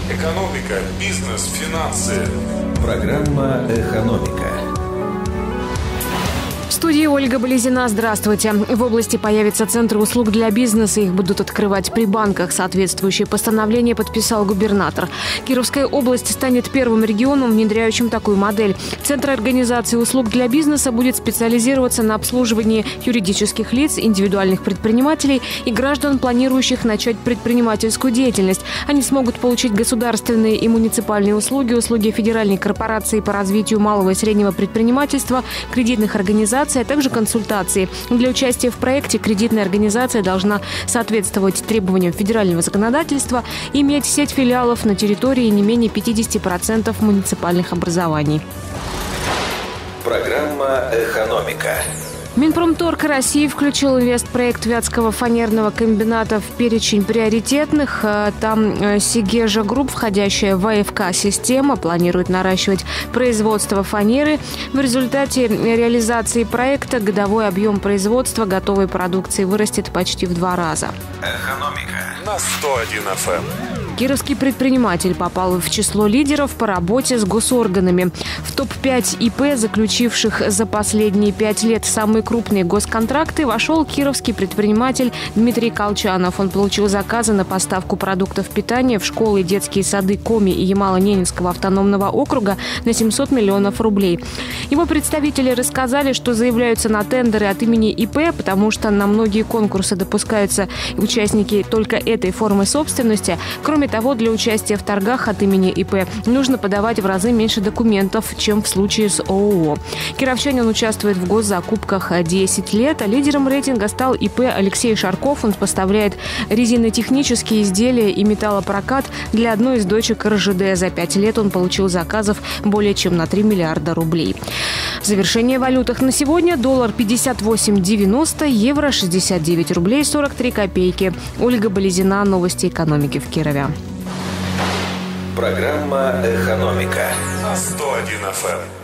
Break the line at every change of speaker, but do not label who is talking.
Экономика, бизнес, финансы.
Программа «Экономика».
В студии Ольга Болезина. Здравствуйте. В области появятся центры услуг для бизнеса. Их будут открывать при банках. Соответствующее постановление подписал губернатор. Кировская область станет первым регионом, внедряющим такую модель. Центр организации услуг для бизнеса будет специализироваться на обслуживании юридических лиц, индивидуальных предпринимателей и граждан, планирующих начать предпринимательскую деятельность. Они смогут получить государственные и муниципальные услуги, услуги федеральной корпорации по развитию малого и среднего предпринимательства, кредитных организаций, а также консультации. Для участия в проекте кредитная организация должна соответствовать требованиям федерального законодательства и иметь сеть филиалов на территории не менее 50% муниципальных образований.
Программа «Экономика».
Минпромторг России включил инвестпроект Вятского фанерного комбината в перечень приоритетных. Там Сигежа Групп, входящая в АФК-система, планирует наращивать производство фанеры. В результате реализации проекта годовой объем производства готовой продукции вырастет почти в 2 раза.
Экономика
На 101 FM.
Кировский предприниматель попал в число лидеров по работе с госорганами. В топ-5 ИП, заключивших за последние 5 лет самые крупные госконтракты, вошел кировский предприниматель Дмитрий Колчанов. Он получил заказы на поставку продуктов питания в школы и детские сады Коми и Ямало-Ненецкого автономного округа на 700 миллионов рублей. Его представители рассказали, что заявляются на тендеры от имени ИП, потому что на многие конкурсы допускаются участники только этой формы собственности. Кроме того, для участия в торгах от имени ИП нужно подавать в разы меньше документов, чем в случае с ООО. Кировчанин участвует в госзакупках 10 лет, а лидером рейтинга стал ИП Алексей Шарков. Он поставляет резинотехнические изделия и металлопрокат для одной из дочек РЖД. За 5 лет он получил заказов более чем на 3 миллиарда рублей. В завершение валютах на сегодня: доллар 58,90, евро 69 рублей 43 копейки. Ольга Болезина, новости экономики в Кирове.
Программа «Экономика»
На 101 FM.